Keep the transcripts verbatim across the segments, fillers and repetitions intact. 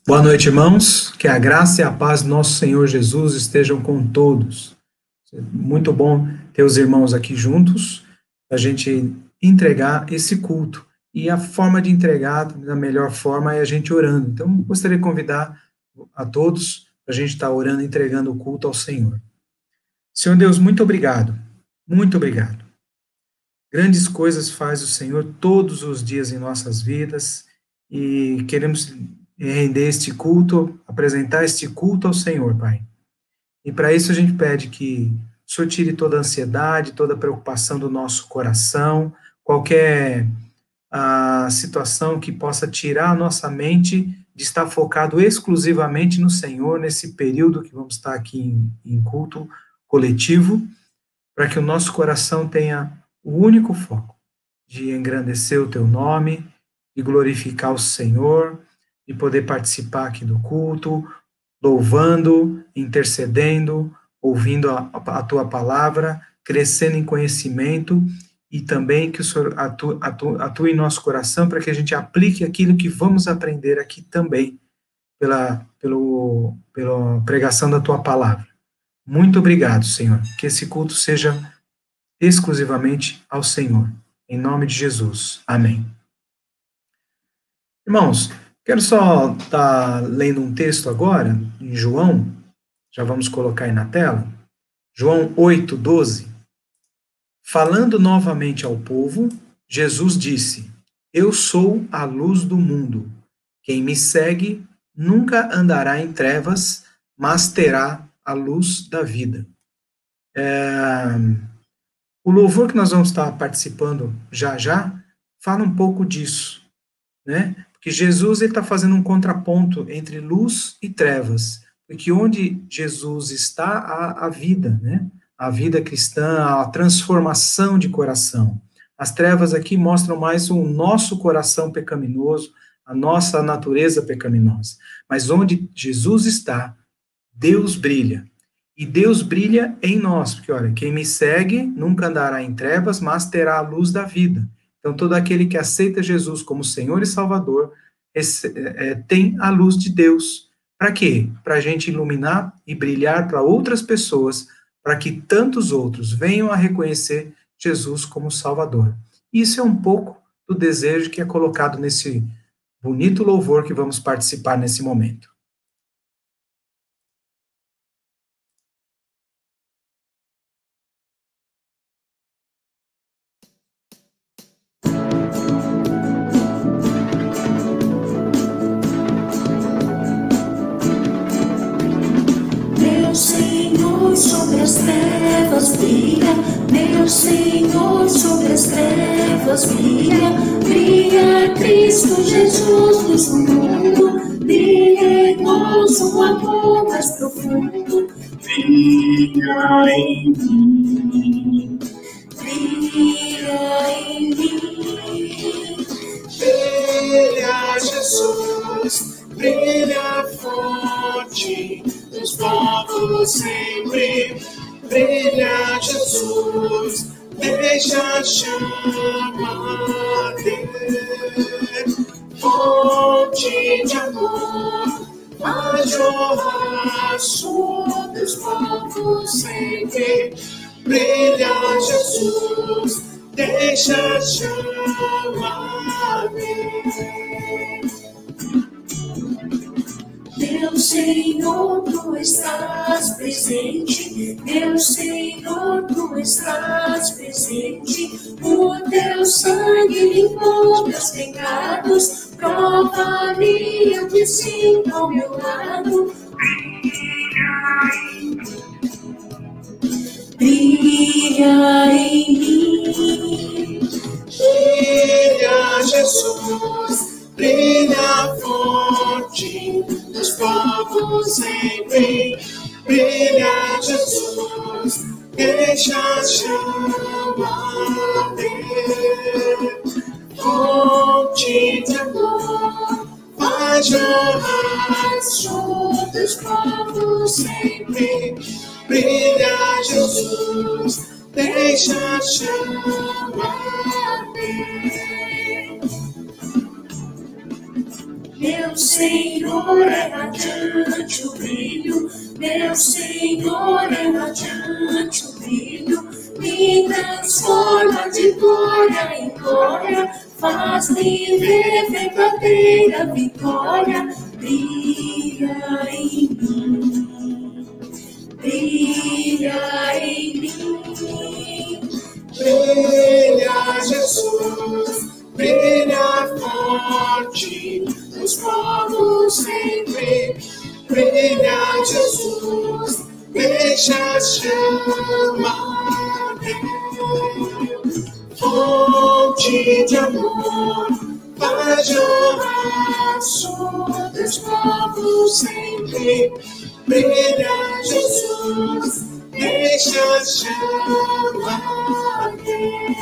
Boa noite, irmãos. Que a graça e a paz do nosso Senhor Jesus estejam com todos. Muito bom ter os irmãos aqui juntos, a gente entregar esse culto. E a forma de entregar, da melhor forma, é a gente orando. Então, gostaria de convidar a todos para a gente estar orando, entregando o culto ao Senhor. Senhor Deus, muito obrigado. Muito obrigado. Grandes coisas faz o Senhor todos os dias em nossas vidas e queremos render este culto, apresentar este culto ao Senhor, Pai. E para isso a gente pede que o Senhor tire toda a ansiedade, toda a preocupação do nosso coração, qualquer a, situação que possa tirar a nossa mente de estar focado exclusivamente no Senhor, nesse período que vamos estar aqui em, em culto coletivo, para que o nosso coração tenha o único foco de engrandecer o Teu nome, de glorificar o Senhor, de poder participar aqui do culto, louvando, intercedendo, ouvindo a, a Tua palavra, crescendo em conhecimento e também que o Senhor atue, atue, atue em nosso coração para que a gente aplique aquilo que vamos aprender aqui também pela, pelo, pela pregação da Tua palavra. Muito obrigado, Senhor, que esse culto seja exclusivamente ao Senhor. Em nome de Jesus. Amém. Irmãos, quero só estar lendo um texto agora, em João, já vamos colocar aí na tela, João oito, doze. Falando novamente ao povo, Jesus disse: Eu sou a luz do mundo. Quem me segue nunca andará em trevas, mas terá a luz da vida. É... O louvor que nós vamos estar participando já já fala um pouco disso, né? Porque Jesus está fazendo um contraponto entre luz e trevas, porque onde Jesus está, há a vida, né? A vida cristã, a transformação de coração. As trevas aqui mostram mais o nosso coração pecaminoso, a nossa natureza pecaminosa. Mas onde Jesus está, Deus brilha. E Deus brilha em nós, porque, olha, quem me segue nunca andará em trevas, mas terá a luz da vida. Então, todo aquele que aceita Jesus como Senhor e Salvador esse, é, tem a luz de Deus. Para quê? Para a gente iluminar e brilhar para outras pessoas, para que tantos outros venham a reconhecer Jesus como Salvador. Isso é um pouco do desejo que é colocado nesse bonito louvor que vamos participar nesse momento. Sobre as trevas brilha, meu Senhor, sobre as trevas brilha, brilha Cristo Jesus, luz do mundo, brilha em nós um amor mais profundo, brilha em mim, brilha em mim, brilha Jesus, brilha forte. Os povos sempre brilha Jesus, deixa a chama arder, fonte de amor, a jorrar sobre os povos sempre brilha Jesus, deixa a chama arder. Meu Senhor, Tu estás presente, meu Senhor, Tu estás presente, o Teu sangue limpou meus pecados, prova-me, eu te sinto ao meu lado, brilha em mim, brilha Jesus, brilha forte, os povos sempre brilha Jesus, deixa a chama arder, fonte de amor, faz jorrar sobre os povos sempre brilha Jesus, deixa a chama arder. Meu Meu Senhor é radiante o brilho, meu Senhor é radiante o brilho, me transforma de glória em glória, faz-me ver verdadeira vitória, brilha em mim, brilha em mim. Brilha, Jesus, brilha forte, nos povos sempre. Brilha, Jesus, deixa a chama arder. Fonte de amor, vai jorrar sobre os povos sempre. Brilha, Jesus, deixa a chama arder.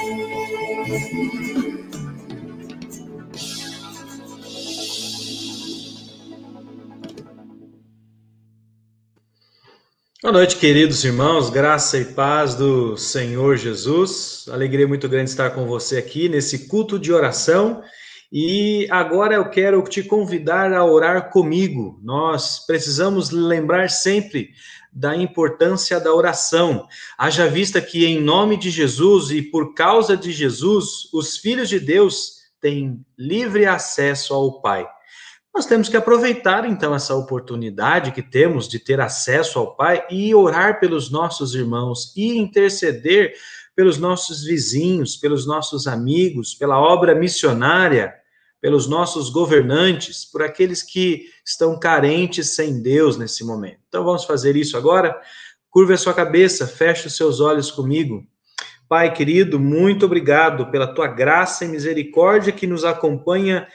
Boa noite, queridos irmãos, graça e paz do Senhor Jesus. Alegria muito grande estar com você aqui nesse culto de oração. E agora eu quero te convidar a orar comigo. Nós precisamos lembrar sempre da importância da oração. Haja vista que em nome de Jesus e por causa de Jesus, os filhos de Deus têm livre acesso ao Pai. Nós temos que aproveitar, então, essa oportunidade que temos de ter acesso ao Pai e orar pelos nossos irmãos e interceder pelos nossos vizinhos, pelos nossos amigos, pela obra missionária, pelos nossos governantes, por aqueles que estão carentes sem Deus nesse momento. Então, vamos fazer isso agora? Curva a sua cabeça, feche os seus olhos comigo. Pai querido, muito obrigado pela tua graça e misericórdia que nos acompanha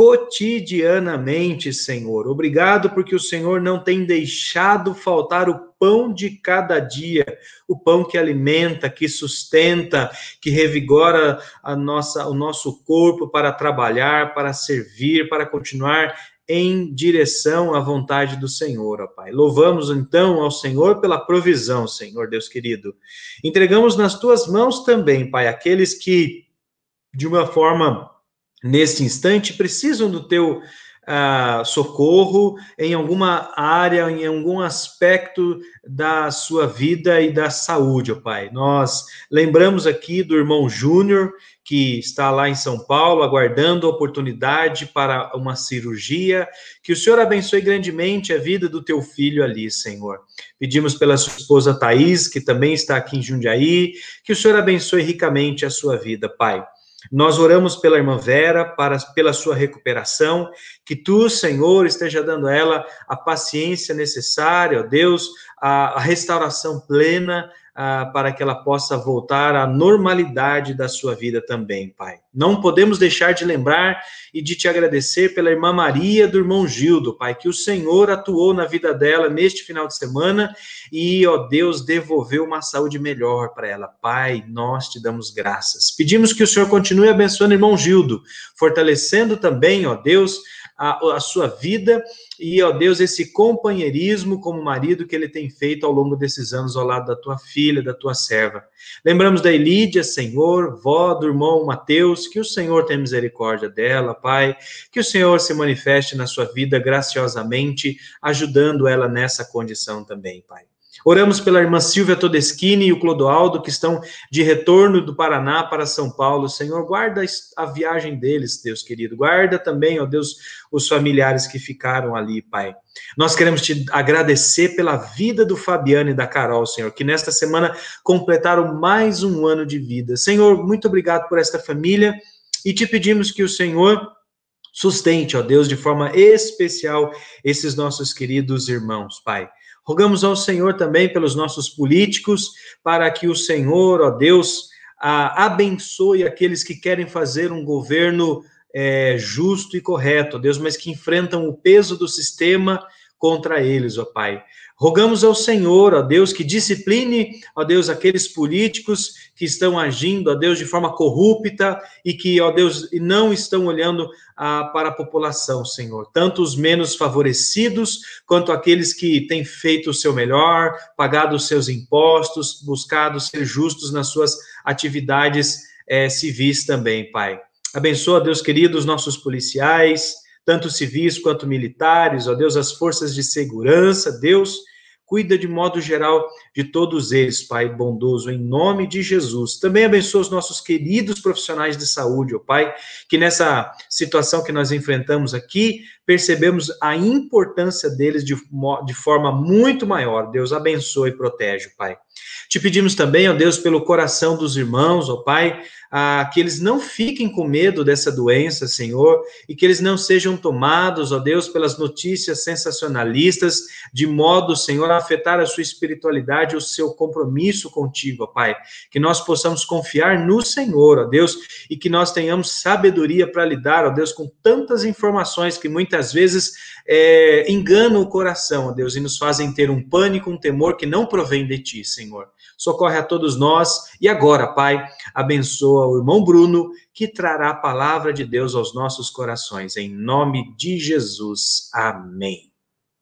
cotidianamente, Senhor. Obrigado porque o Senhor não tem deixado faltar o pão de cada dia, o pão que alimenta, que sustenta, que revigora a nossa, o nosso corpo para trabalhar, para servir, para continuar em direção à vontade do Senhor, ó Pai. Louvamos então ao Senhor pela provisão, Senhor Deus querido. Entregamos nas tuas mãos também, Pai, aqueles que, de uma forma neste instante, precisam do teu uh, socorro em alguma área, em algum aspecto da sua vida e da saúde, ó Pai. Nós lembramos aqui do irmão Júnior, que está lá em São Paulo, aguardando a oportunidade para uma cirurgia. Que o Senhor abençoe grandemente a vida do teu filho ali, Senhor. Pedimos pela sua esposa Thaís, que também está aqui em Jundiaí, que o Senhor abençoe ricamente a sua vida, Pai. Nós oramos pela irmã Vera, para, pela sua recuperação, que tu, Senhor, esteja dando a ela a paciência necessária, ó Deus, a, a restauração plena, a, para que ela possa voltar à normalidade da sua vida também, Pai. Não podemos deixar de lembrar e de te agradecer pela irmã Maria do irmão Gildo, Pai, que o Senhor atuou na vida dela neste final de semana e, ó Deus, devolveu uma saúde melhor para ela. Pai, nós te damos graças. Pedimos que o Senhor continue abençoando o irmão Gildo, fortalecendo também, ó Deus, a, a sua vida e, ó Deus, esse companheirismo como marido que ele tem feito ao longo desses anos ao lado da tua filha, da tua serva. Lembramos da Elídia, Senhor, vó do irmão Mateus, que o Senhor tenha misericórdia dela, Pai, que o Senhor se manifeste na sua vida graciosamente, ajudando ela nessa condição também, Pai. Oramos pela irmã Silvia Todeschini e o Clodoaldo, que estão de retorno do Paraná para São Paulo. Senhor, guarda a viagem deles, Deus querido. Guarda também, ó Deus, os familiares que ficaram ali, Pai. Nós queremos te agradecer pela vida do Fabiano e da Carol, Senhor, que nesta semana completaram mais um ano de vida. Senhor, muito obrigado por esta família e te pedimos que o Senhor sustente, ó Deus, de forma especial esses nossos queridos irmãos, Pai. Rogamos ao Senhor também pelos nossos políticos, para que o Senhor, ó Deus, a, abençoe aqueles que querem fazer um governo é, justo e correto, ó Deus, mas que enfrentam o peso do sistema contra eles, ó Pai. Rogamos ao Senhor, ó Deus, que discipline, ó Deus, aqueles políticos que estão agindo, ó Deus, de forma corrupta e que, ó Deus, não estão olhando ah, para a população, Senhor. Tanto os menos favorecidos, quanto aqueles que têm feito o seu melhor, pagado os seus impostos, buscado ser justos nas suas atividades eh, civis também, Pai. Abençoa, Deus querido, os nossos policiais, tanto civis quanto militares, ó Deus, as forças de segurança, Deus, cuida de modo geral de todos eles, Pai bondoso, em nome de Jesus. Também abençoa os nossos queridos profissionais de saúde, ó Pai, que nessa situação que nós enfrentamos aqui, percebemos a importância deles de, de forma muito maior. Deus abençoe e protege, Pai. Te pedimos também, ó Deus, pelo coração dos irmãos, ó Pai, ah, que eles não fiquem com medo dessa doença, Senhor, e que eles não sejam tomados, ó Deus, pelas notícias sensacionalistas, de modo, Senhor, a afetar a sua espiritualidade, o seu compromisso contigo, ó Pai. Que nós possamos confiar no Senhor, ó Deus, e que nós tenhamos sabedoria para lidar, ó Deus, com tantas informações que muitas vezes é, enganam o coração, ó Deus, e nos fazem ter um pânico, um temor que não provém de Ti, Senhor. Socorre a todos nós, e agora, Pai, abençoa o irmão Bruno, que trará a palavra de Deus aos nossos corações, em nome de Jesus. Amém.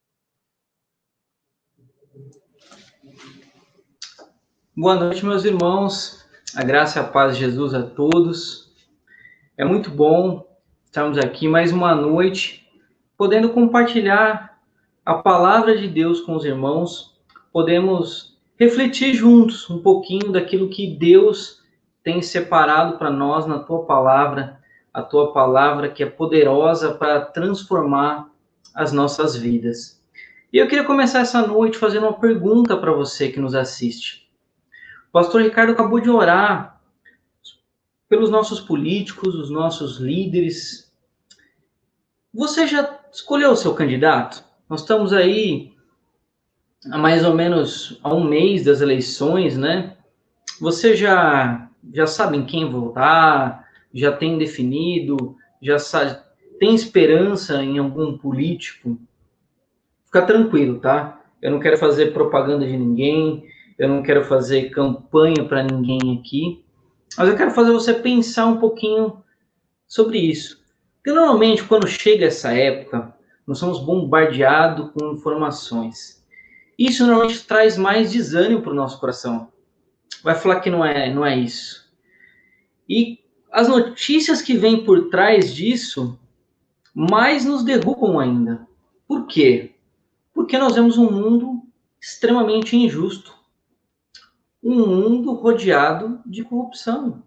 Boa noite, meus irmãos, a graça e a paz de Jesus a todos. É muito bom estarmos aqui mais uma noite, podendo compartilhar a palavra de Deus com os irmãos, podemos refletir juntos um pouquinho daquilo que Deus tem separado para nós na Tua palavra, a Tua palavra que é poderosa para transformar as nossas vidas. E eu queria começar essa noite fazendo uma pergunta para você que nos assiste. O pastor Ricardo acabou de orar pelos nossos políticos, os nossos líderes. Você já escolheu o seu candidato? Nós estamos aí há mais ou menos há um mês das eleições, né? Você já, já sabe em quem votar? Já tem definido? Já sabe, tem esperança em algum político? Fica tranquilo, tá? Eu não quero fazer propaganda de ninguém, eu não quero fazer campanha para ninguém aqui, mas eu quero fazer você pensar um pouquinho sobre isso. Porque normalmente, quando chega essa época, nós somos bombardeados com informações. Isso normalmente traz mais desânimo para o nosso coração. Vai falar que não é, não é isso. E as notícias que vêm por trás disso, mais nos derrubam ainda. Por quê? Porque nós vemos um mundo extremamente injusto. Um mundo rodeado de corrupção.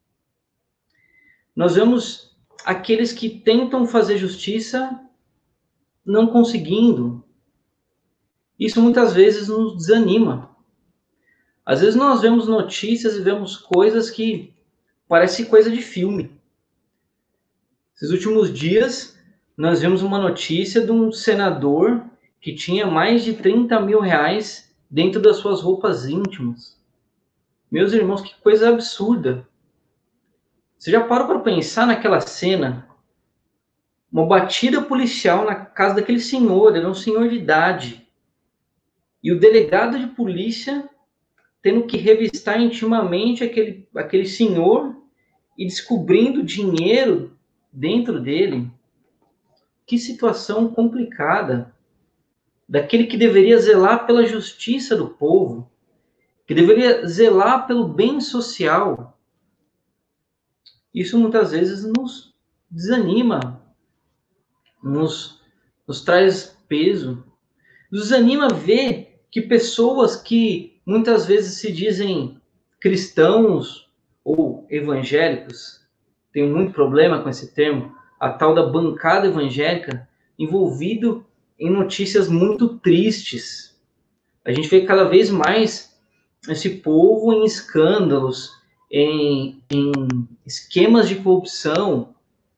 Nós vemos aqueles que tentam fazer justiça não conseguindo. Isso muitas vezes nos desanima. Às vezes nós vemos notícias e vemos coisas que parecem coisa de filme. Esses últimos dias, nós vimos uma notícia de um senador que tinha mais de trinta mil reais dentro das suas roupas íntimas. Meus irmãos, que coisa absurda. Você já parou para pensar naquela cena? Uma batida policial na casa daquele senhor, ele era um senhor de idade. E o delegado de polícia tendo que revistar intimamente aquele, aquele senhor e descobrindo dinheiro dentro dele. Que situação complicada. Daquele que deveria zelar pela justiça do povo, que deveria zelar pelo bem social. Isso muitas vezes nos desanima, nos, nos traz peso. Nos desanima ver que pessoas que muitas vezes se dizem cristãos ou evangélicos, tenho muito problema com esse termo, a tal da bancada evangélica, envolvido em notícias muito tristes. A gente vê cada vez mais esse povo em escândalos, em, em esquemas de corrupção.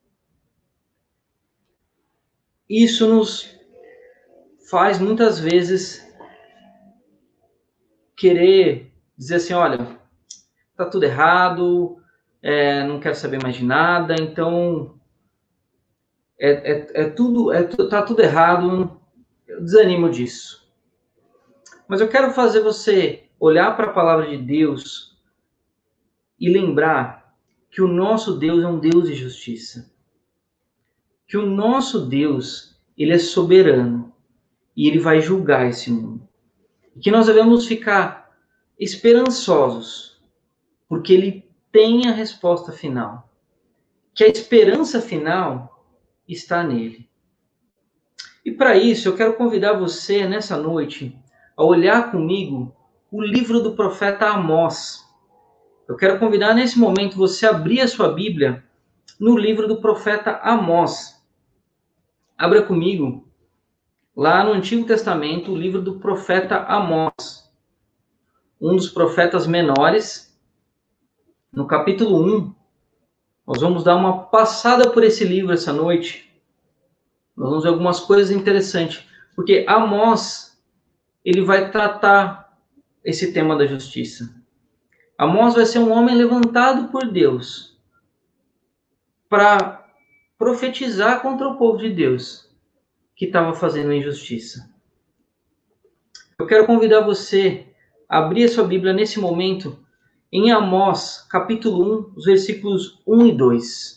Isso nos faz muitas vezes querer dizer assim, olha, tá tudo errado, é, não quero saber mais de nada, então é, é, é tudo, é, tá tudo errado, eu desanimo disso. Mas eu quero fazer você olhar para a palavra de Deus e lembrar que o nosso Deus é um Deus de justiça. Que o nosso Deus, ele é soberano e ele vai julgar esse mundo. E que nós devemos ficar esperançosos, porque ele tem a resposta final. Que a esperança final está nele. E para isso, eu quero convidar você, nessa noite, a olhar comigo o livro do profeta Amós. Eu quero convidar, nesse momento, você a abrir a sua Bíblia no livro do profeta Amós. Abra comigo, lá no Antigo Testamento, o livro do profeta Amós, um dos profetas menores. No capítulo um, nós vamos dar uma passada por esse livro essa noite. Nós vamos ver algumas coisas interessantes, porque Amós, ele vai tratar esse tema da justiça. Amós vai ser um homem levantado por Deus para profetizar contra o povo de Deus que estava fazendo injustiça. Eu quero convidar você a abrir a sua Bíblia nesse momento em Amós, capítulo um, os versículos um e dois.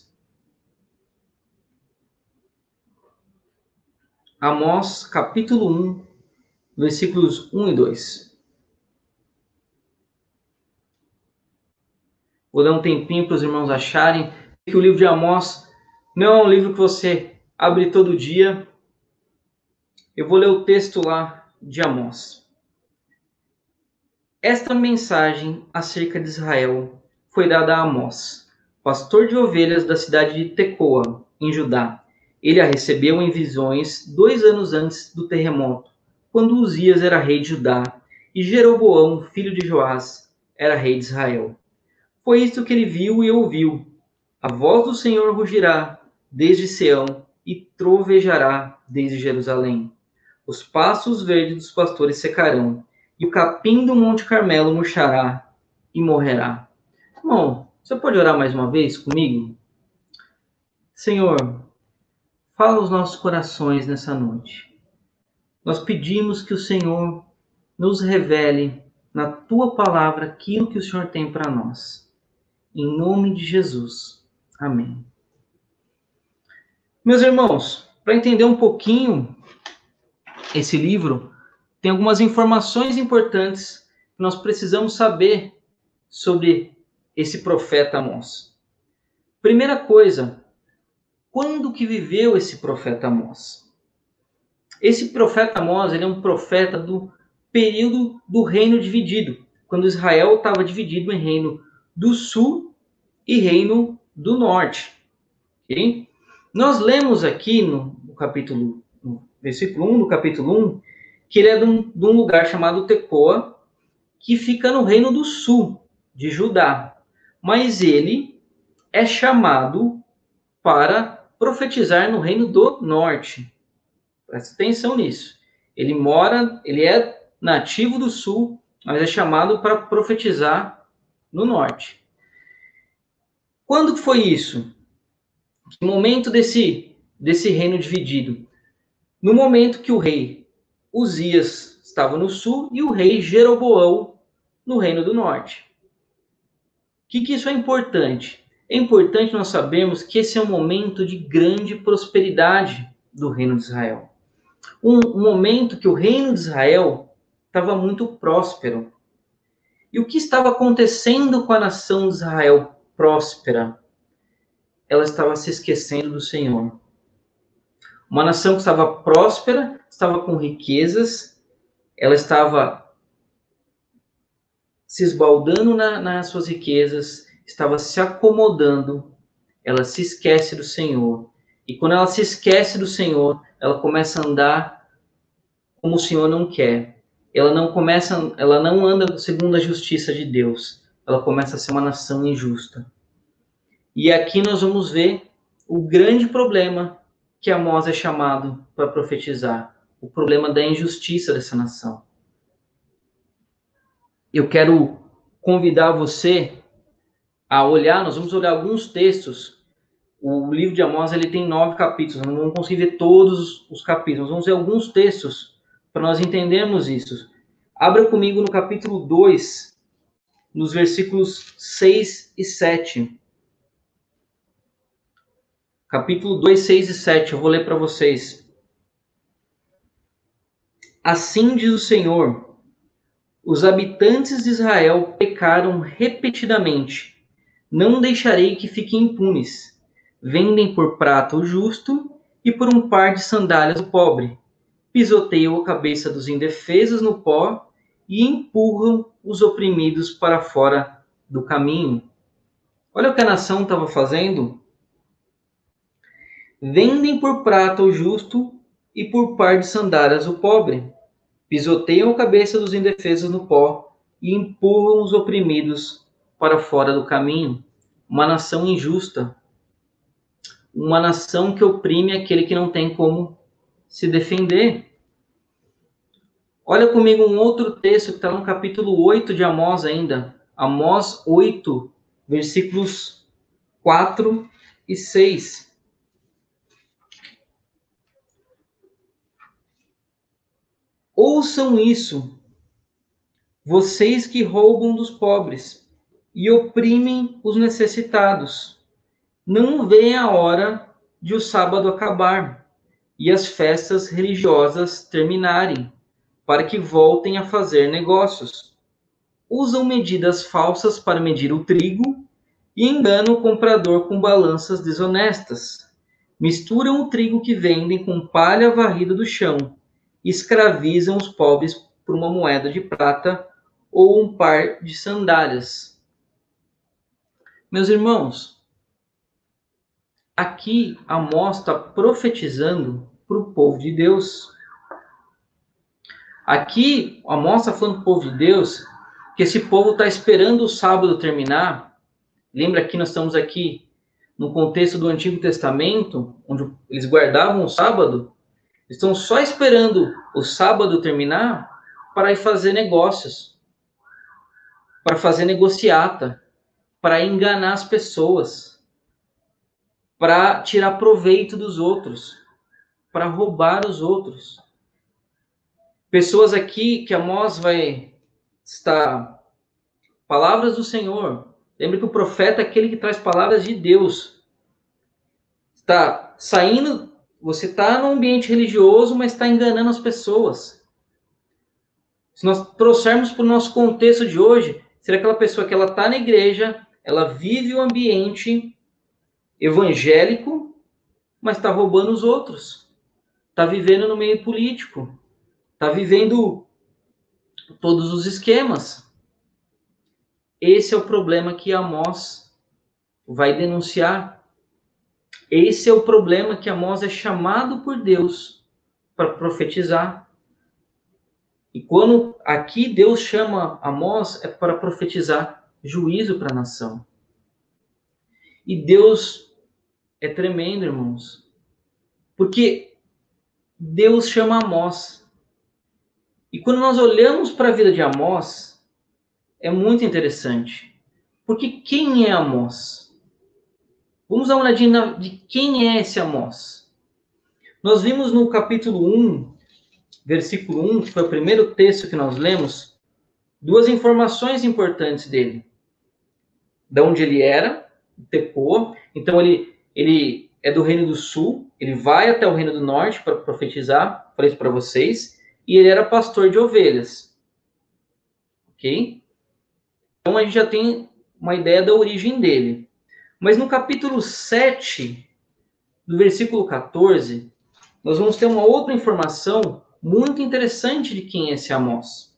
Amós, capítulo um, versículos um e dois. Vou dar um tempinho para os irmãos acharem que o livro de Amós não é um livro que você abre todo dia. Eu vou ler o texto lá de Amós. Esta mensagem acerca de Israel foi dada a Amós, pastor de ovelhas da cidade de Tecoa, em Judá. Ele a recebeu em visões dois anos antes do terremoto, quando Uzias era rei de Judá e Jeroboão, filho de Joás, era rei de Israel. Foi isto que ele viu e ouviu. A voz do Senhor rugirá desde Sião e trovejará desde Jerusalém. Os pastos verdes dos pastores secarão, e o capim do Monte Carmelo murchará e morrerá. Bom, você pode orar mais uma vez comigo? Senhor, fala aos nossos corações nessa noite. Nós pedimos que o Senhor nos revele na Tua palavra aquilo que o Senhor tem para nós. Em nome de Jesus. Amém. Meus irmãos, para entender um pouquinho esse livro, tem algumas informações importantes que nós precisamos saber sobre esse profeta Amós. Primeira coisa, quando que viveu esse profeta Amós? Esse profeta Amós, ele é um profeta do período do reino dividido, quando Israel estava dividido em reino do sul e reino do norte. Okay? Nós lemos aqui no, no capítulo, no versículo um, do capítulo um, que ele é de um, de um lugar chamado Tecoa, que fica no reino do sul de Judá. Mas ele é chamado para profetizar no reino do norte. Presta atenção nisso. Ele mora, ele é nativo do sul, mas é chamado para profetizar no norte. Quando foi isso? Que momento desse, desse reino dividido? No momento que o rei Uzias estava no sul e o rei Jeroboão no reino do norte. O que, que isso é importante? É importante nós sabermos que esse é um momento de grande prosperidade do reino de Israel. Um, um momento que o reino de Israel estava muito próspero. E o que estava acontecendo com a nação de Israel próspera? Ela estava se esquecendo do Senhor. Uma nação que estava próspera, estava com riquezas, ela estava se esbaldando na, nas suas riquezas, estava se acomodando, ela se esquece do Senhor. E quando ela se esquece do Senhor, ela começa a andar como o Senhor não quer. Ela não começa, ela não anda segundo a justiça de Deus. Ela começa a ser uma nação injusta. E aqui nós vamos ver o grande problema que Amós é chamado para profetizar. O problema da injustiça dessa nação. Eu quero convidar você a olhar, nós vamos olhar alguns textos. O livro de Amós ele tem nove capítulos, não vamos conseguir ver todos os capítulos, vamos ver alguns textos para nós entendermos isso. Abra comigo no capítulo dois, nos versículos seis e sete. Capítulo dois, seis e sete, eu vou ler para vocês. Assim diz o Senhor, os habitantes de Israel pecaram repetidamente, não deixarei que fiquem impunes. Vendem por prata o justo e por um par de sandálias o pobre. pisoteiam a cabeça dos indefesos no pó e empurram os oprimidos para fora do caminho. Olha o que a nação estava fazendo. Vendem por prata o justo e por par de sandálias o pobre. Pisoteiam a cabeça dos indefesos no pó e empurram os oprimidos para fora do caminho. Uma nação injusta. Uma nação que oprime aquele que não tem como se defender. Olha comigo um outro texto que está no capítulo oito de Amós ainda. Amós oito, versículos quatro e seis. Ouçam isso, vocês que roubam dos pobres e oprimem os necessitados. Não veem a hora de o sábado acabar e as festas religiosas terminarem, para que voltem a fazer negócios. Usam medidas falsas para medir o trigo e enganam o comprador com balanças desonestas. Misturam o trigo que vendem com palha varrida do chão e escravizam os pobres por uma moeda de prata ou um par de sandálias. Meus irmãos, aqui Amós está profetizando para o povo de Deus. Aqui Amós está falando para o povo de Deus que esse povo está esperando o sábado terminar. Lembra que nós estamos aqui no contexto do Antigo Testamento, onde eles guardavam o sábado. Estão só esperando o sábado terminar para ir fazer negócios, para fazer negociata, para enganar as pessoas, para tirar proveito dos outros, para roubar os outros. Pessoas aqui que Amós vai estar, palavras do Senhor. Lembre que o profeta é aquele que traz palavras de Deus. Está saindo. Você está num ambiente religioso, mas está enganando as pessoas. Se nós trouxermos para o nosso contexto de hoje, será aquela pessoa que ela está na igreja, ela vive o ambiente evangélico, mas está roubando os outros. Está vivendo no meio político. Está vivendo todos os esquemas. Esse é o problema que Amós vai denunciar. Esse é o problema que Amós é chamado por Deus para profetizar. E quando aqui Deus chama Amós, é para profetizar juízo para a nação. E Deus é tremendo, irmãos. Porque Deus chama Amós. E quando nós olhamos para a vida de Amós, é muito interessante. Porque quem é Amós? Vamos dar uma olhadinha de quem é esse Amós. Nós vimos no capítulo um, versículo um, que foi o primeiro texto que nós lemos, duas informações importantes dele. De onde ele era, Tecoa. Então ele, ele é do Reino do Sul, ele vai até o Reino do Norte para profetizar, falei isso para vocês, e ele era pastor de ovelhas. Ok? Então a gente já tem uma ideia da origem dele. Mas no capítulo sete, do versículo quatorze, nós vamos ter uma outra informação muito interessante de quem é esse Amós.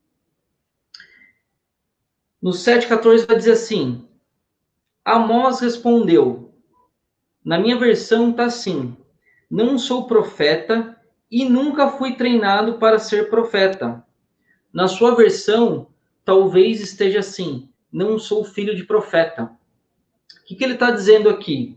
No sete, quatorze vai dizer assim: Amós respondeu, na minha versão está assim, não sou profeta e nunca fui treinado para ser profeta. Na sua versão, talvez esteja assim, não sou filho de profeta. O que, que ele está dizendo aqui?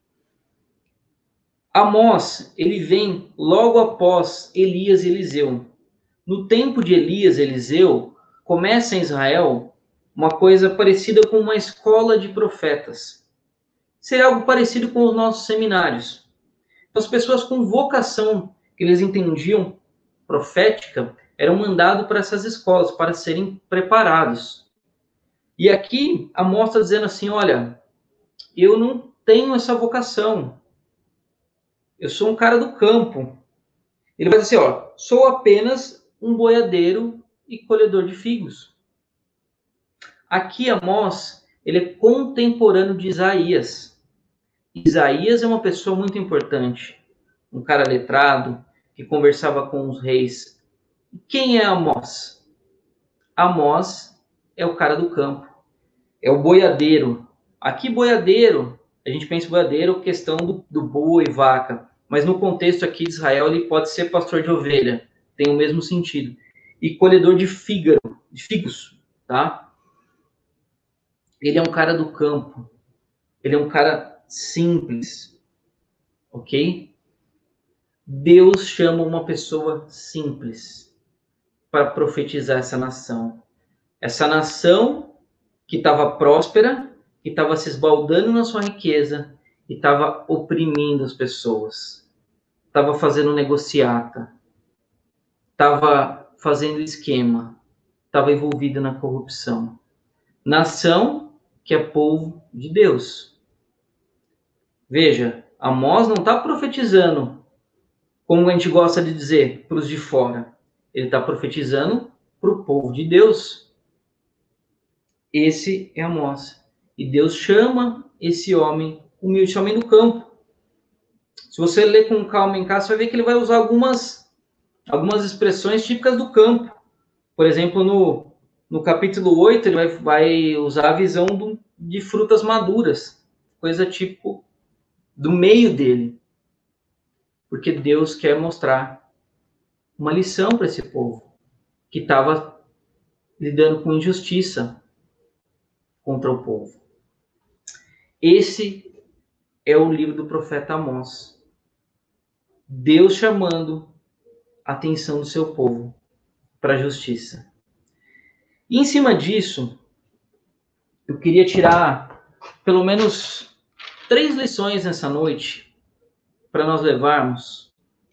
Amós, ele vem logo após Elias e Eliseu. No tempo de Elias e Eliseu, começa em Israel uma coisa parecida com uma escola de profetas. Seria algo parecido com os nossos seminários. Então, as pessoas com vocação, que eles entendiam profética, eram mandados para essas escolas, para serem preparados. E aqui, Amós está dizendo assim, olha, eu não tenho essa vocação. Eu sou um cara do campo. Ele vai dizer assim, ó, sou apenas um boiadeiro e colhedor de figos. Aqui Amós, ele é contemporâneo de Isaías. Isaías é uma pessoa muito importante, um cara letrado, que conversava com os reis. Quem é Amós? Amós é o cara do campo, é o boiadeiro. Aqui, boiadeiro, a gente pensa em boiadeiro, questão do, do boi, vaca, mas no contexto aqui de Israel, ele pode ser pastor de ovelha, tem o mesmo sentido. E colhedor de fígaro, de figos, tá? Ele é um cara do campo, ele é um cara simples, ok? Deus chama uma pessoa simples para profetizar essa nação. Essa nação que estava próspera, que estava se esbaldando na sua riqueza e estava oprimindo as pessoas. Estava fazendo negociata. Estava fazendo esquema. Estava envolvido na corrupção. Nação que é povo de Deus. Veja, Amós não está profetizando, como a gente gosta de dizer, para os de fora. Ele está profetizando para o povo de Deus. Esse é Amós. E Deus chama esse homem, humilde, esse homem do campo. Se você ler com calma em casa, você vai ver que ele vai usar algumas, algumas expressões típicas do campo. Por exemplo, no, no capítulo oito, ele vai, vai usar a visão do, de frutas maduras. Coisa tipo do meio dele. Porque Deus quer mostrar uma lição para esse povo que estava lidando com injustiça contra o povo. Esse é o livro do profeta Amós. Deus chamando a atenção do seu povo para a justiça. E em cima disso, eu queria tirar pelo menos três lições nessa noite para nós levarmos,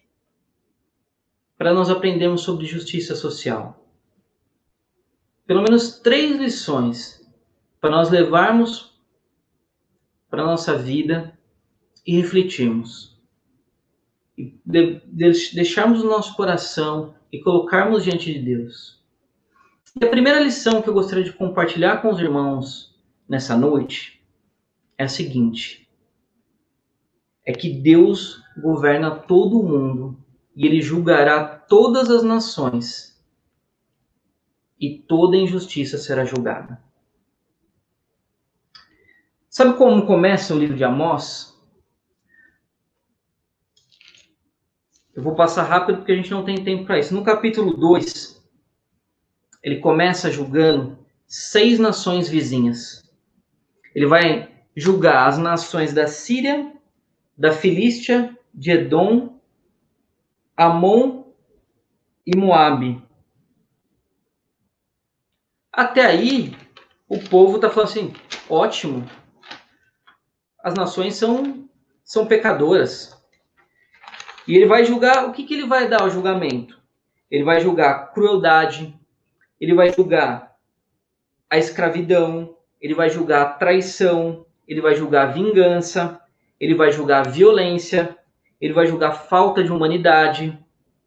para nós aprendermos sobre justiça social. Pelo menos três lições para nós levarmos para a nossa vida e refletirmos. E de, de, deixarmos o nosso coração e colocarmos diante de Deus. E a primeira lição que eu gostaria de compartilhar com os irmãos nessa noite é a seguinte: é que Deus governa todo o mundo e Ele julgará todas as nações e toda injustiça será julgada. Sabe como começa o livro de Amós? Eu vou passar rápido porque a gente não tem tempo para isso. No capítulo dois, ele começa julgando seis nações vizinhas. Ele vai julgar as nações da Síria, da Filístia, de Edom, Amon e Moabe. Até aí, o povo está falando assim, ótimo, as nações são, são pecadoras. E ele vai julgar, o que, que ele vai dar ao julgamento? Ele vai julgar crueldade, ele vai julgar a escravidão, ele vai julgar a traição, ele vai julgar a vingança, ele vai julgar a violência, ele vai julgar a falta de humanidade.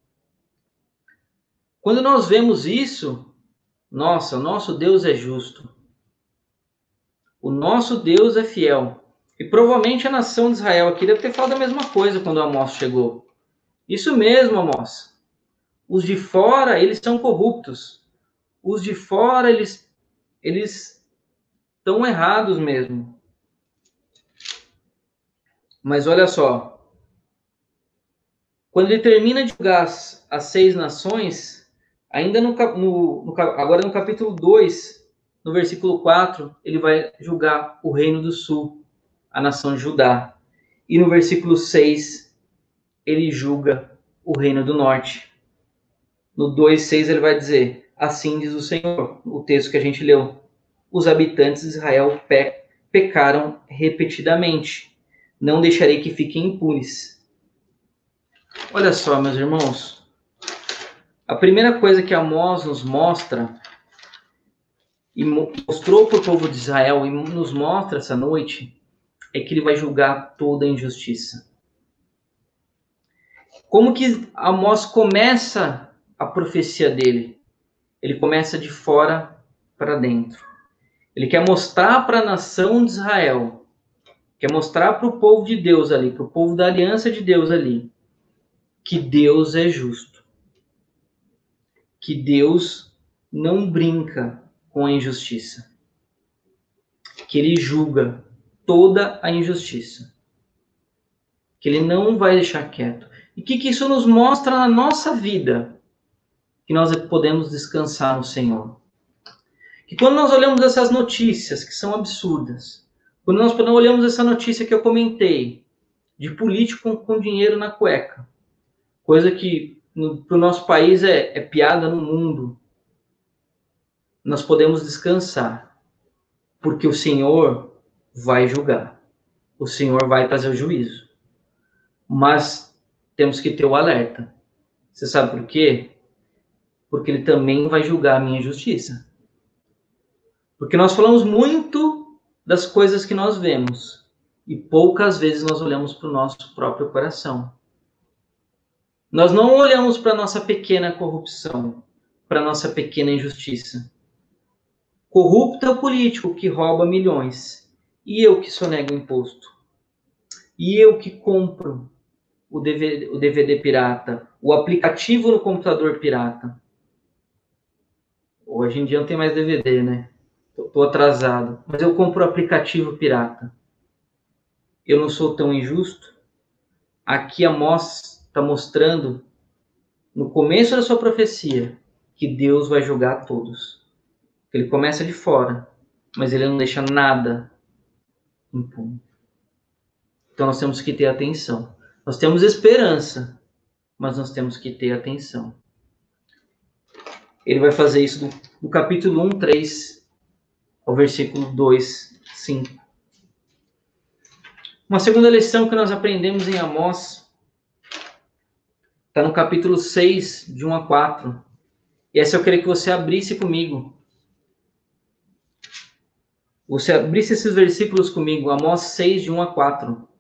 Quando nós vemos isso, nossa, o nosso Deus é justo. O nosso Deus é fiel. E provavelmente a nação de Israel aqui deve ter falado a mesma coisa quando Amós chegou. Isso mesmo, Amós. Os de fora, eles são corruptos. Os de fora, eles, eles estão errados mesmo. Mas olha só. Quando ele termina de julgar as, as seis nações, ainda no, no, no, agora no capítulo dois, no versículo quatro, ele vai julgar o reino do sul, a nação de Judá. E no versículo seis, ele julga o reino do norte. No dois, seis, ele vai dizer, assim diz o Senhor, o texto que a gente leu, os habitantes de Israel pe pecaram repetidamente, não deixarei que fiquem impunes. Olha só, meus irmãos, a primeira coisa que Amós nos mostra, e mostrou para o povo de Israel, e nos mostra essa noite, é que ele vai julgar toda a injustiça. Como que Amós começa a profecia dele? Ele começa de fora para dentro. Ele quer mostrar para a nação de Israel, quer mostrar para o povo de Deus ali, para o povo da aliança de Deus ali, que Deus é justo, que Deus não brinca com a injustiça, que Ele julga toda a injustiça, que Ele não vai deixar quieto. E o que, que isso nos mostra na nossa vida? Que nós podemos descansar no Senhor. Que quando nós olhamos essas notícias que são absurdas, quando nós olhamos essa notícia que eu comentei, de político com, com dinheiro na cueca, coisa que para o nosso país é, é piada no mundo, nós podemos descansar, porque o Senhor vai julgar, o Senhor vai trazer o juízo. Mas temos que ter o alerta. Você sabe por quê? Porque Ele também vai julgar a minha justiça. Porque nós falamos muito das coisas que nós vemos e poucas vezes nós olhamos para o nosso próprio coração. Nós não olhamos para a nossa pequena corrupção, para a nossa pequena injustiça. Corrupto é o político que rouba milhões, e eu que sonego o imposto, e eu que compro o D V D, o D V D pirata, o aplicativo no computador pirata. Hoje em dia não tem mais D V D, né? Estou atrasado. Mas eu compro o aplicativo pirata. Eu não sou tão injusto? Aqui Amós está mostrando, no começo da sua profecia, que Deus vai julgar todos. Ele começa de fora, mas Ele não deixa nada impune. Então nós temos que ter atenção. Nós temos esperança, mas nós temos que ter atenção. Ele vai fazer isso do, do capítulo um, três ao versículo dois, cinco. Uma segunda lição que nós aprendemos em Amós está no capítulo seis, de um a quatro. E essa eu queria que você abrisse comigo. Você abrisse esses versículos comigo. Amós seis, de um a quatro.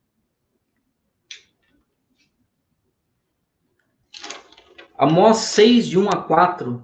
Amós seis, de um a quatro,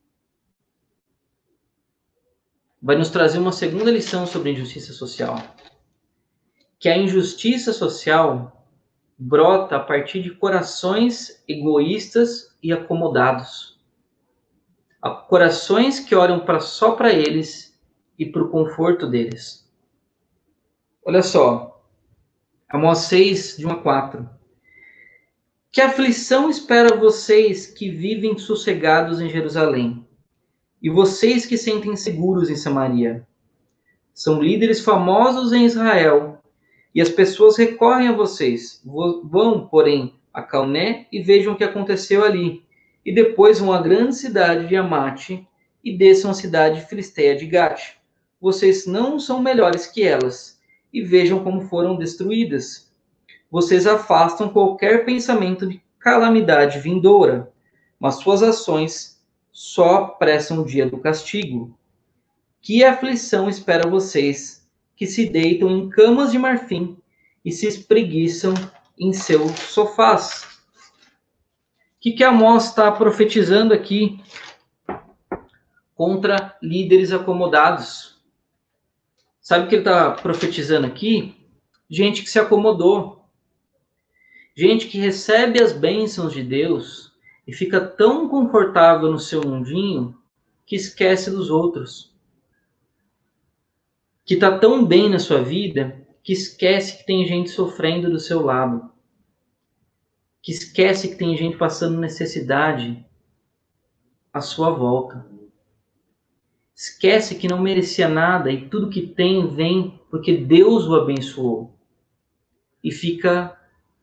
vai nos trazer uma segunda lição sobre a injustiça social. Que a injustiça social brota a partir de corações egoístas e acomodados. Corações que olham pra, só para eles e para o conforto deles. Olha só, Amós seis, de um a quatro. Que aflição espera vocês que vivem sossegados em Jerusalém, e vocês que sentem seguros em Samaria. São líderes famosos em Israel, e as pessoas recorrem a vocês. Vão, porém, a Calné e vejam o que aconteceu ali, e depois vão à grande cidade de Amate e desçam à cidade filisteia de Gate. Vocês não são melhores que elas, e vejam como foram destruídas. Vocês afastam qualquer pensamento de calamidade vindoura, mas suas ações só apressam o dia do castigo. Que aflição espera vocês, que se deitam em camas de marfim e se espreguiçam em seus sofás. O que, que Amós está profetizando aqui contra líderes acomodados? Sabe o que ele está profetizando aqui? Gente que se acomodou. Gente que recebe as bênçãos de Deus e fica tão confortável no seu mundinho que esquece dos outros. Que está tão bem na sua vida que esquece que tem gente sofrendo do seu lado. Que esquece que tem gente passando necessidade à sua volta. Esquece que não merecia nada e tudo que tem vem porque Deus o abençoou. E fica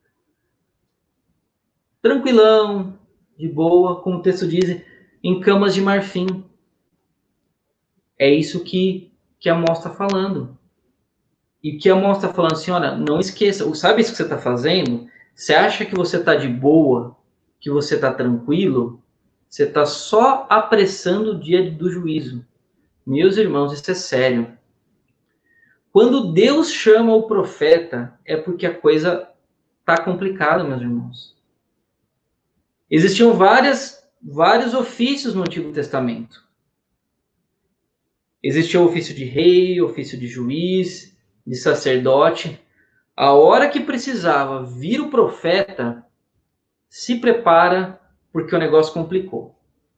tranquilão, de boa, como o texto diz, em camas de marfim. É isso que, que a Amós está falando. E que a Amós está falando assim, olha, não esqueça, sabe isso que você está fazendo? Você acha que você está de boa, que você está tranquilo? Você está só apressando o dia do juízo. Meus irmãos, isso é sério. Quando Deus chama o profeta, é porque a coisa está complicada, meus irmãos. Existiam várias, vários ofícios no Antigo Testamento. Existia o ofício de rei, ofício de juiz, de sacerdote. A hora que precisava vir o profeta, se prepara porque o negócio complicou.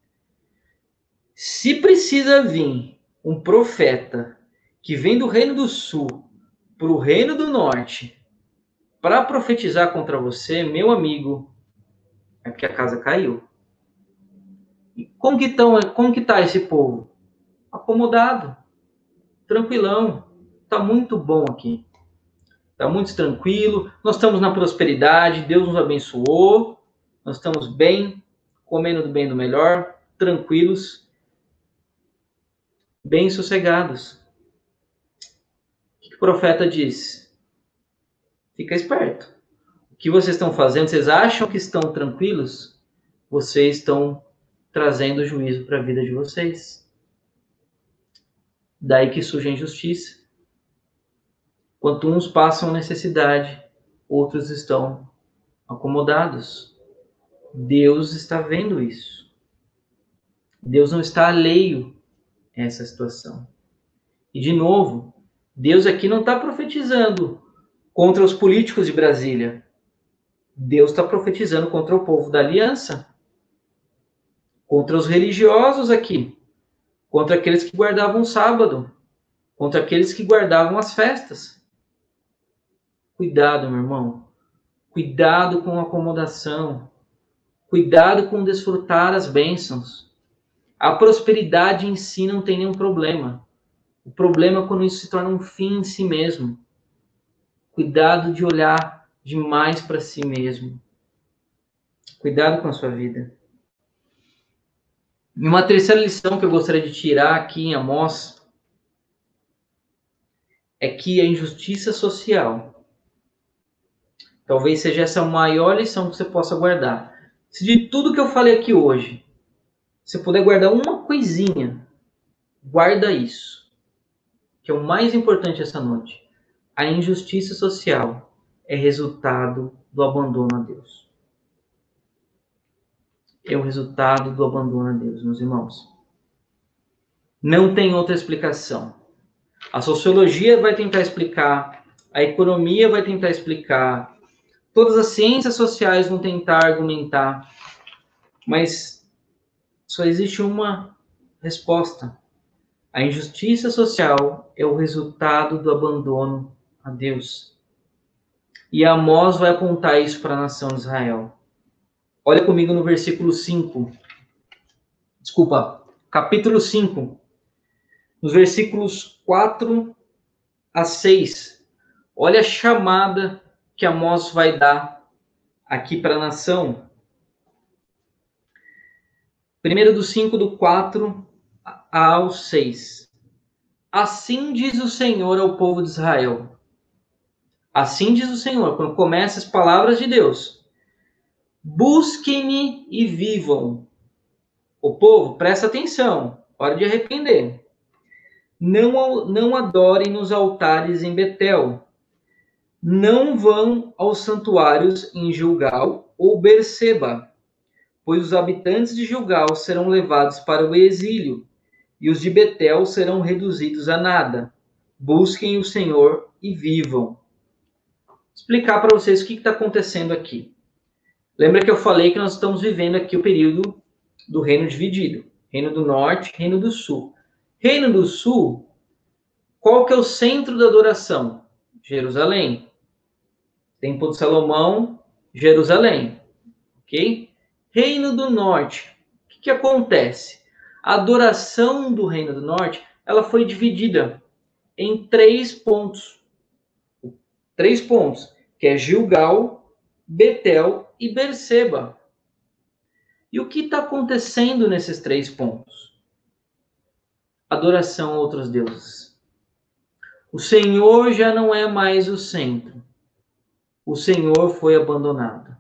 Se precisa vir um profeta que vem do Reino do Sul para o Reino do Norte para profetizar contra você, meu amigo, é porque a casa caiu. E como que tão, como que tá esse povo? Acomodado, tranquilão, tá muito bom aqui. Tá muito tranquilo, nós estamos na prosperidade, Deus nos abençoou, nós estamos bem, comendo do bem do melhor, tranquilos, bem sossegados. O que o profeta diz? Fica esperto. O que vocês estão fazendo? Vocês acham que estão tranquilos? Vocês estão trazendo juízo para a vida de vocês. Daí que surge a injustiça. Enquanto uns passam necessidade, outros estão acomodados. Deus está vendo isso. Deus não está alheio a essa situação. E, de novo, Deus aqui não está profetizando contra os políticos de Brasília. Deus está profetizando contra o povo da aliança. Contra os religiosos aqui. Contra aqueles que guardavam o sábado. Contra aqueles que guardavam as festas. Cuidado, meu irmão. Cuidado com a acomodação. Cuidado com desfrutar as bênçãos. A prosperidade em si não tem nenhum problema. O problema é quando isso se torna um fim em si mesmo. Cuidado de olhar demais para si mesmo. Cuidado com a sua vida. E uma terceira lição que eu gostaria de tirar aqui em Amós é que a injustiça social talvez seja essa a maior lição que você possa guardar. Se de tudo que eu falei aqui hoje, você puder guardar uma coisinha, guarda isso, que é o mais importante essa noite. A injustiça social é resultado do abandono a Deus. É o resultado do abandono a Deus, meus irmãos. Não tem outra explicação. A sociologia vai tentar explicar, a economia vai tentar explicar, todas as ciências sociais vão tentar argumentar, mas só existe uma resposta. A injustiça social é o resultado do abandono a Deus. E Amós vai apontar isso para a nação de Israel. Olha comigo no versículo cinco. Desculpa, capítulo cinco. Nos versículos quatro a seis. Olha a chamada que Amós vai dar aqui para a nação. Primeiro do cinco, do quatro ao seis. Assim diz o Senhor ao povo de Israel. Assim diz o Senhor, quando começa as palavras de Deus. Busquem-me e vivam. O povo, presta atenção, hora de arrepender. Não, não adorem nos altares em Betel. Não vão aos santuários em Gilgal ou Berseba, pois os habitantes de Gilgal serão levados para o exílio, e os de Betel serão reduzidos a nada. Busquem o Senhor e vivam. Vou explicar para vocês o que está acontecendo aqui. Lembra que eu falei que nós estamos vivendo aqui o período do reino dividido. Reino do Norte, Reino do Sul. Reino do Sul, qual que é o centro da adoração? Jerusalém. Templo de Salomão, Jerusalém. Ok? Reino do Norte. O que, que acontece? A adoração do Reino do Norte, ela foi dividida em três pontos. Três pontos, que é Gilgal, Betel e Berseba. E o que está acontecendo nesses três pontos? Adoração a outros deuses. O Senhor já não é mais o centro. O Senhor foi abandonado.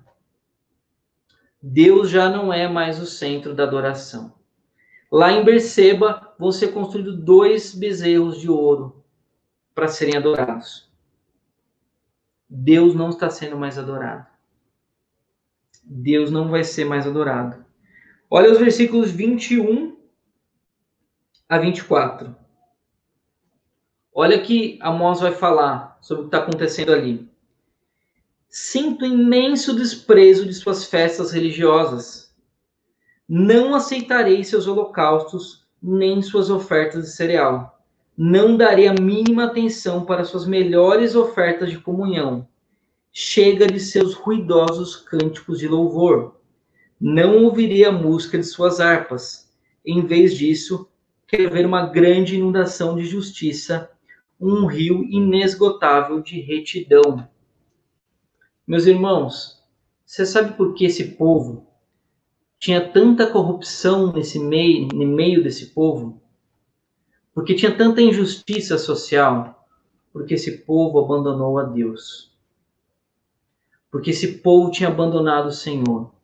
Deus já não é mais o centro da adoração. Lá em Berseba vão ser construídos dois bezerros de ouro para serem adorados. Deus não está sendo mais adorado. Deus não vai ser mais adorado. Olha os versículos vinte e um a vinte e quatro. Olha que Amós vai falar sobre o que está acontecendo ali. Sinto imenso desprezo de suas festas religiosas. Não aceitarei seus holocaustos, nem suas ofertas de cereal. Não darei a mínima atenção para suas melhores ofertas de comunhão. Chega de seus ruidosos cânticos de louvor. Não ouvirei a música de suas harpas. Em vez disso, quero ver uma grande inundação de justiça, um rio inesgotável de retidão. Meus irmãos, você sabe por que esse povo tinha tanta corrupção nesse meio, no meio desse povo? Porque tinha tanta injustiça social? Porque esse povo abandonou a Deus. Porque esse povo tinha abandonado o Senhor.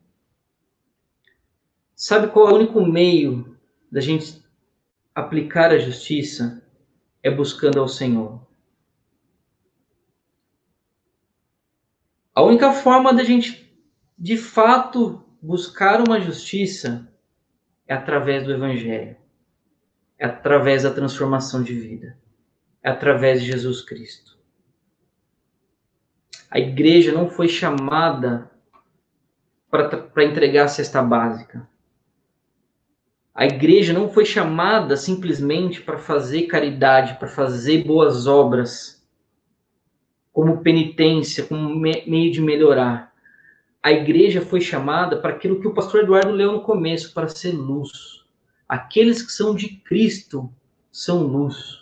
Sabe qual é o único meio da gente aplicar a justiça? É buscando ao Senhor. A única forma da gente, de fato, buscar uma justiça é através do Evangelho. É através da transformação de vida. É através de Jesus Cristo. A igreja não foi chamada para entregar a cesta básica. A igreja não foi chamada simplesmente para fazer caridade, para fazer boas obras, como penitência, como me- meio de melhorar. A igreja foi chamada para aquilo que o pastor Eduardo leu no começo, para ser luz. Aqueles que são de Cristo são luz.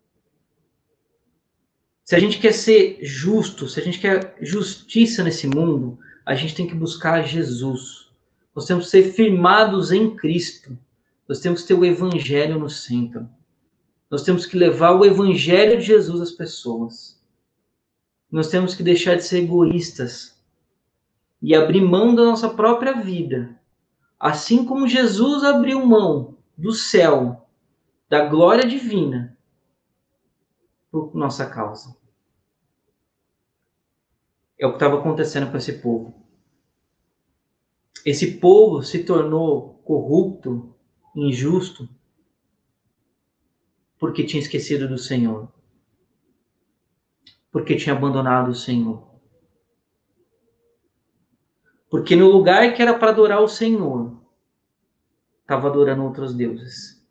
Se a gente quer ser justo, se a gente quer justiça nesse mundo, a gente tem que buscar Jesus. Nós temos que ser firmados em Cristo. Nós temos que ter o Evangelho no centro. Nós temos que levar o Evangelho de Jesus às pessoas. Nós temos que deixar de ser egoístas e abrir mão da nossa própria vida. Assim como Jesus abriu mão do céu, da glória divina, por nossa causa. É o que estava acontecendo com esse povo. Esse povo se tornou corrupto, injusto, porque tinha esquecido do Senhor. Porque tinha abandonado o Senhor. Porque no lugar que era para adorar o Senhor, estava adorando outros deuses.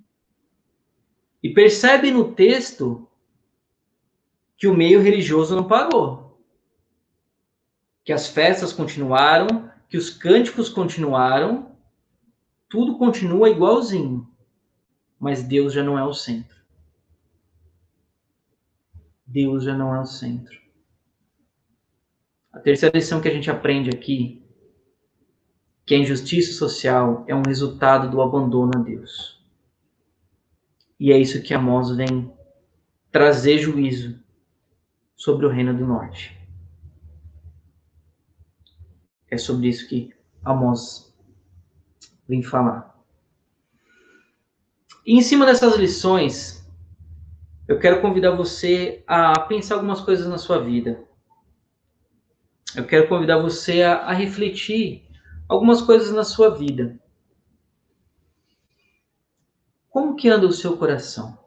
E percebe no texto que o meio religioso não pagou. Que as festas continuaram, que os cânticos continuaram, tudo continua igualzinho. Mas Deus já não é o centro. Deus já não é o centro. A terceira lição que a gente aprende aqui, que a injustiça social é um resultado do abandono a Deus. E é isso que Amós vem trazer juízo sobre o Reino do Norte. É sobre isso que Amós vem falar. E em cima dessas lições, eu quero convidar você a pensar algumas coisas na sua vida. Eu quero convidar você a, a refletir algumas coisas na sua vida. Como que anda o seu coração?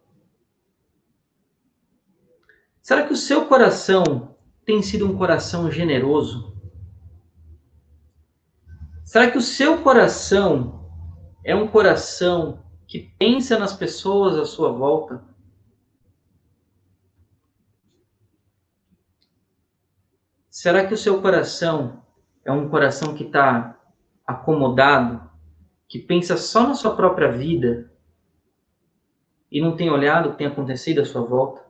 Será que o seu coração tem sido um coração generoso? Será que o seu coração é um coração que pensa nas pessoas à sua volta? Será que o seu coração é um coração que está acomodado, que pensa só na sua própria vida e não tem olhado o que tem acontecido à sua volta?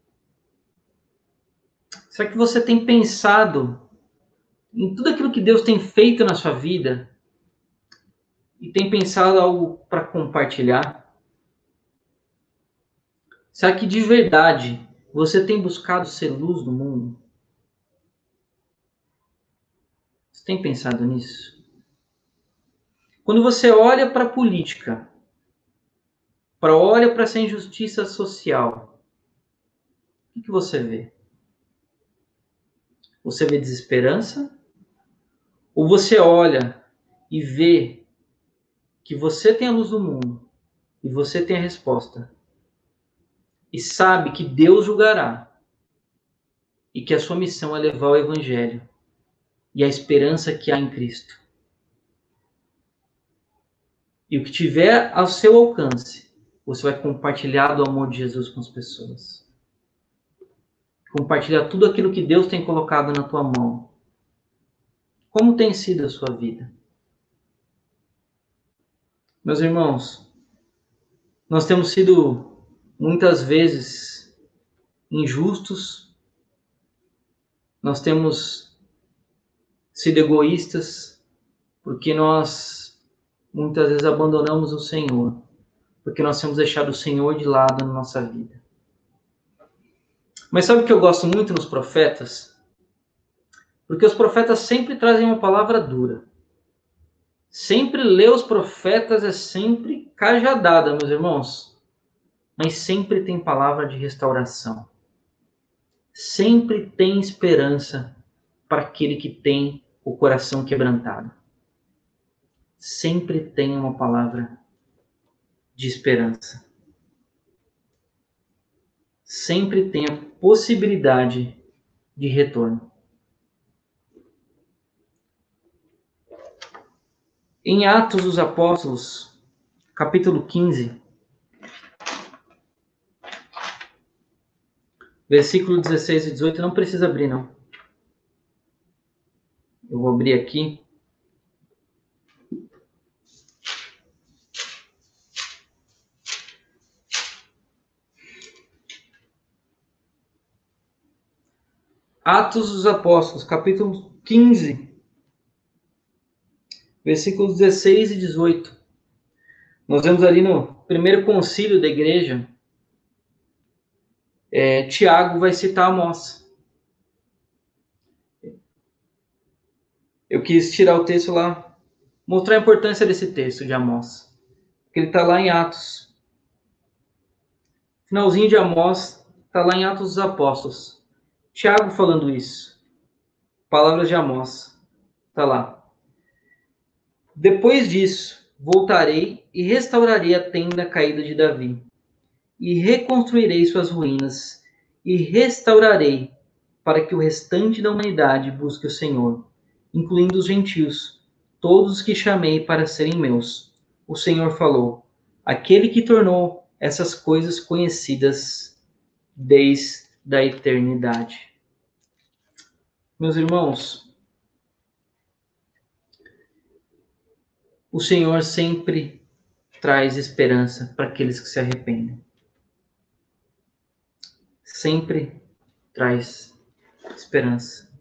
Será que você tem pensado em tudo aquilo que Deus tem feito na sua vida e tem pensado algo para compartilhar? Será que de verdade você tem buscado ser luz no mundo? Você tem pensado nisso? Quando você olha para a política, para olha para essa injustiça social, o que, que você vê? Você vê desesperança? Ou você olha e vê que você tem a luz do mundo e você tem a resposta e sabe que Deus julgará e que a sua missão é levar o Evangelho e a esperança que há em Cristo. E o que tiver ao seu alcance, você vai compartilhar do amor de Jesus com as pessoas. Compartilhar tudo aquilo que Deus tem colocado na tua mão. Como tem sido a sua vida? Meus irmãos, nós temos sido muitas vezes injustos, nós temos sido egoístas, porque nós muitas vezes abandonamos o Senhor, porque nós temos deixado o Senhor de lado na nossa vida. Mas sabe o que eu gosto muito nos profetas? Porque os profetas sempre trazem uma palavra dura. Sempre ler os profetas é sempre cajadada, meus irmãos. Mas sempre tem palavra de restauração. Sempre tem esperança para aquele que tem o coração quebrantado. Sempre tem uma palavra de esperança. Sempre tem a possibilidade de retorno. Em Atos dos Apóstolos, capítulo quinze, versículo dezesseis e dezoito, não precisa abrir, não. Eu vou abrir aqui. Atos dos Apóstolos, capítulo quinze, versículos dezesseis e dezoito. Nós vemos ali no primeiro concílio da igreja, é, Tiago vai citar Amós. Eu quis tirar o texto lá, mostrar a importância desse texto de Amós. Porque ele está lá em Atos. Finalzinho de Amós, está lá em Atos dos Apóstolos. Tiago falando isso. Palavras de Amós. Está lá. Depois disso, voltarei e restaurarei a tenda caída de Davi, e reconstruirei suas ruínas, e restaurarei para que o restante da humanidade busque o Senhor, incluindo os gentios, todos os que chamei para serem meus. O Senhor falou, aquele que tornou essas coisas conhecidas desde a eternidade. Meus irmãos, o Senhor sempre traz esperança para aqueles que se arrependem. Sempre traz esperança.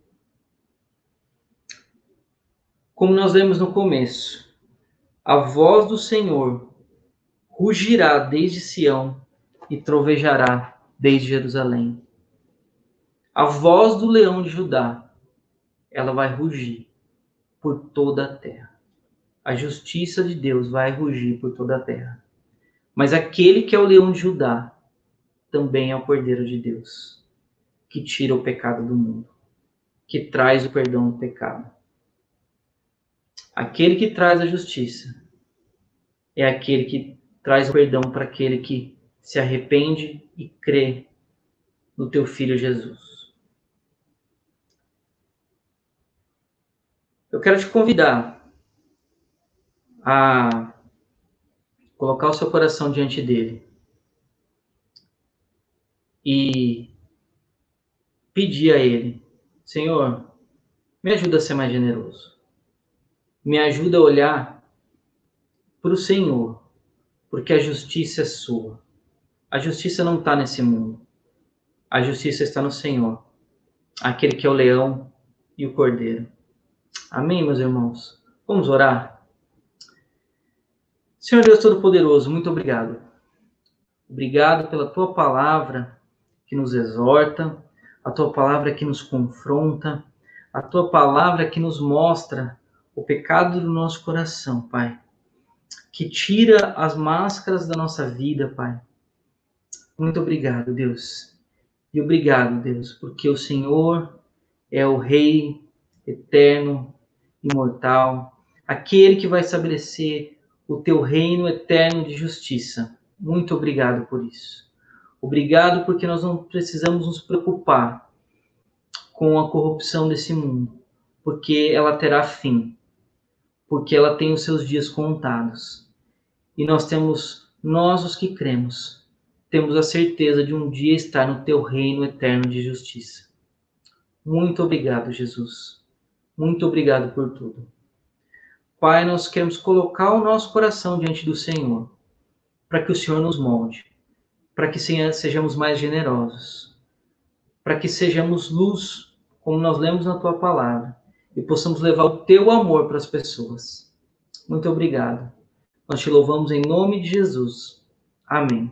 Como nós lemos no começo, a voz do Senhor rugirá desde Sião e trovejará desde Jerusalém. A voz do leão de Judá, ela vai rugir por toda a terra. A justiça de Deus vai rugir por toda a terra. Mas aquele que é o leão de Judá também é o Cordeiro de Deus, que tira o pecado do mundo, que traz o perdão do pecado. Aquele que traz a justiça é aquele que traz o perdão para aquele que se arrepende e crê no teu Filho Jesus. Eu quero te convidar a colocar o seu coração diante dele e pedir a ele, Senhor, me ajuda a ser mais generoso. Me ajuda a olhar para o Senhor, porque a justiça é sua. A justiça não está nesse mundo. A justiça está no Senhor, aquele que é o leão e o cordeiro. Amém, meus irmãos? Vamos orar? Senhor Deus Todo-Poderoso, muito obrigado. Obrigado pela tua palavra que nos exorta, a tua palavra que nos confronta, a tua palavra que nos mostra o pecado do nosso coração, Pai. Que tira as máscaras da nossa vida, Pai. Muito obrigado, Deus. E obrigado, Deus, porque o Senhor é o Rei eterno, imortal, aquele que vai estabelecer o teu reino eterno de justiça. Muito obrigado por isso. Obrigado porque nós não precisamos nos preocupar com a corrupção desse mundo, porque ela terá fim, porque ela tem os seus dias contados. E nós temos, nós os que cremos, temos a certeza de um dia estar no teu reino eterno de justiça. Muito obrigado, Jesus. Muito obrigado por tudo. Pai, nós queremos colocar o nosso coração diante do Senhor, para que o Senhor nos molde, para que sejamos mais generosos, para que sejamos luz, como nós lemos na tua palavra, e possamos levar o teu amor para as pessoas. Muito obrigado. Nós te louvamos em nome de Jesus. Amém.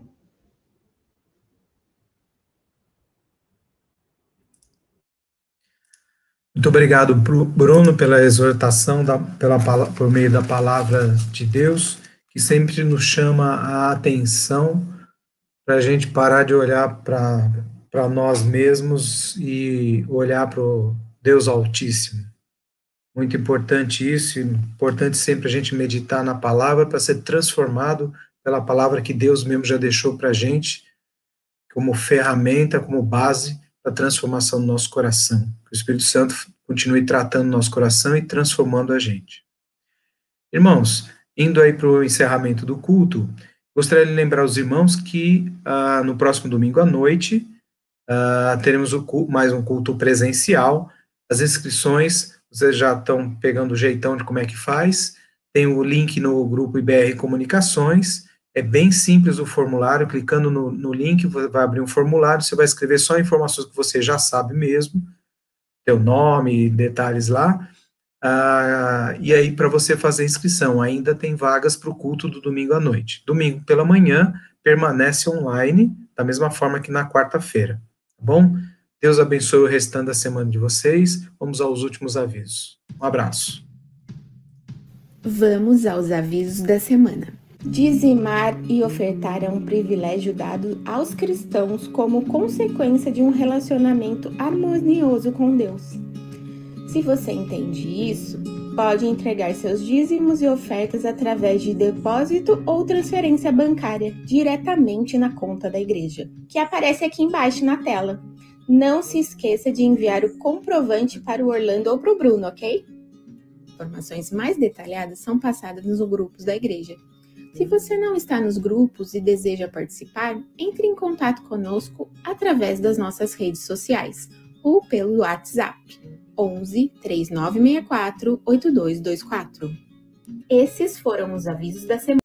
Muito obrigado, Bruno, pela exortação, da, pela, por meio da palavra de Deus, que sempre nos chama a atenção para a gente parar de olhar para nós mesmos e olhar para o Deus Altíssimo. Muito importante isso, importante sempre a gente meditar na palavra para ser transformado pela palavra que Deus mesmo já deixou para a gente, como ferramenta, como base da transformação do nosso coração. Que o Espírito Santo continue tratando nosso coração e transformando a gente. Irmãos, indo aí para o encerramento do culto, gostaria de lembrar os irmãos que ah, no próximo domingo à noite ah, teremos o culto, mais um culto presencial. As inscrições, vocês já estão pegando o jeitão de como é que faz. Tem o link no grupo I B R Comunicações. É bem simples o formulário, clicando no, no link, vai abrir um formulário, você vai escrever só informações que você já sabe mesmo, teu nome, detalhes lá, ah, e aí para você fazer a inscrição, ainda tem vagas para o culto do domingo à noite. Domingo pela manhã, permanece online, da mesma forma que na quarta-feira, tá bom? Deus abençoe o restante da semana de vocês, vamos aos últimos avisos. Um abraço. Vamos aos avisos da semana. Dizimar e ofertar é um privilégio dado aos cristãos como consequência de um relacionamento harmonioso com Deus. Se você entende isso, pode entregar seus dízimos e ofertas através de depósito ou transferência bancária diretamente na conta da igreja, que aparece aqui embaixo na tela. Não se esqueça de enviar o comprovante para o Orlando ou para o Bruno, ok? Informações mais detalhadas são passadas nos grupos da igreja. Se você não está nos grupos e deseja participar, entre em contato conosco através das nossas redes sociais ou pelo WhatsApp onze, três nove seis quatro, oito dois dois quatro. Esses foram os avisos da semana.